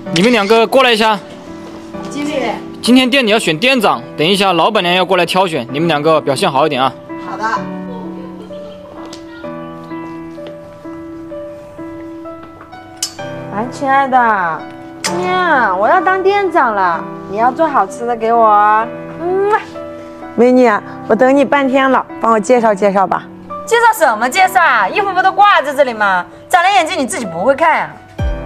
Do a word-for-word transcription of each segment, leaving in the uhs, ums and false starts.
你们两个过来一下。 经理， 今天店里要选店长，等一下老板娘要过来挑选，你们两个表现好一点啊。 好的。哎，亲爱的，呀，我要当店长了，你要做好吃的给我啊。嗯， 美女，我等你半天了，帮我介绍介绍吧。 介绍什么介绍啊？衣服不都挂在这里吗？长了眼睛你自己不会看啊？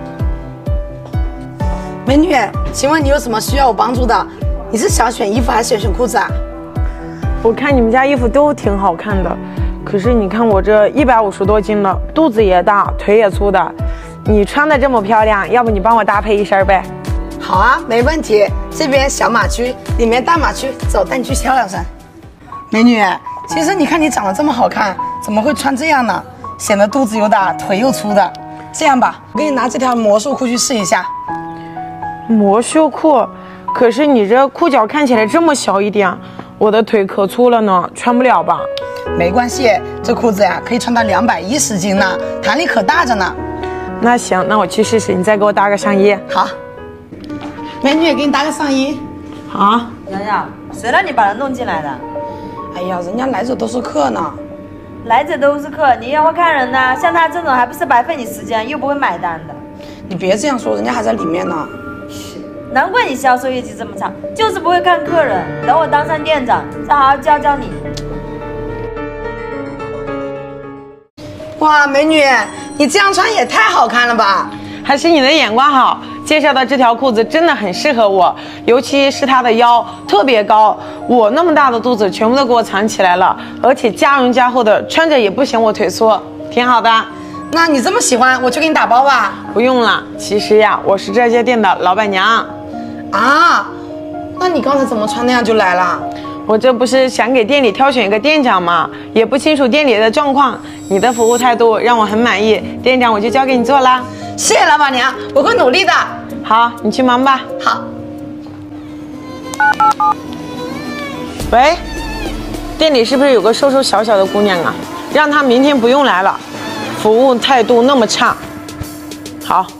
美女，请问你有什么需要我帮助的？你是想选衣服还是想选裤子啊？ 我看你们家衣服都挺好看的，可是你看我这一百五十多斤了，肚子也大，腿也粗的，你穿的这么漂亮，要不你帮我搭配一身呗？ 好啊，没问题。这边小码区，里面大码区，走，带你去挑两身。美女，其实你看你长得这么好看，怎么会穿这样呢？显得肚子又大，腿又粗的。这样吧，我给你拿这条魔术裤去试一下。 魔术裤？可是你这裤脚看起来这么小一点，我的腿可粗了呢，穿不了吧？ 没关系，这裤子呀可以穿到两百一十斤呢，弹力可大着呢。 那行，那我去试试，你再给我搭个上衣。 好，美女，给你搭个上衣。 好。 洋洋，谁让你把他弄进来的？ 哎呀，人家来者都是客呢。 来者都是客，你也会看人的，像他这种还不是白费你时间，又不会买单的。 你别这样说，人家还在里面呢。 难怪你销售业绩这么差，就是不会看客人。等我当上店长，再好好教教你。 哇，美女，你这样穿也太好看了吧！ 还是你的眼光好，介绍的这条裤子真的很适合我，尤其是它的腰特别高，我那么大的肚子全部都给我藏起来了，而且加绒加厚的，穿着也不显我腿粗，挺好的。 那你这么喜欢，我去给你打包吧。 不用了，其实呀，我是这家店的老板娘。 啊，那你刚才怎么穿那样就来了？ 我这不是想给店里挑选一个店长吗？也不清楚店里的状况，你的服务态度让我很满意，店长我就交给你做啦。 谢谢老板娘，我会努力的。 好，你去忙吧。 好。 喂，店里是不是有个瘦瘦小小的姑娘啊？让她明天不用来了，服务态度那么差。好。